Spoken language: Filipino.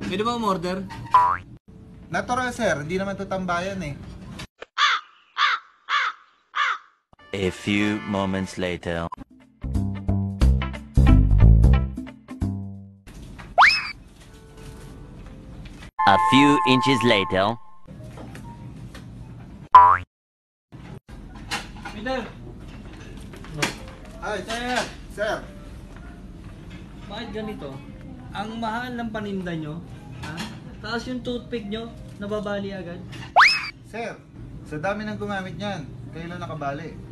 Pwede ba umorder? Natural sir, hindi naman to tambayan eh. A few moments later. A few inches later. Peter! Ay, sir. Bakit ganito? Ang mahal ng paninda nyo, ha? Tapos yung toothpick nyo, nababali agad. Sir, sa dami ng gumamit niyan, kayo lang nakabali.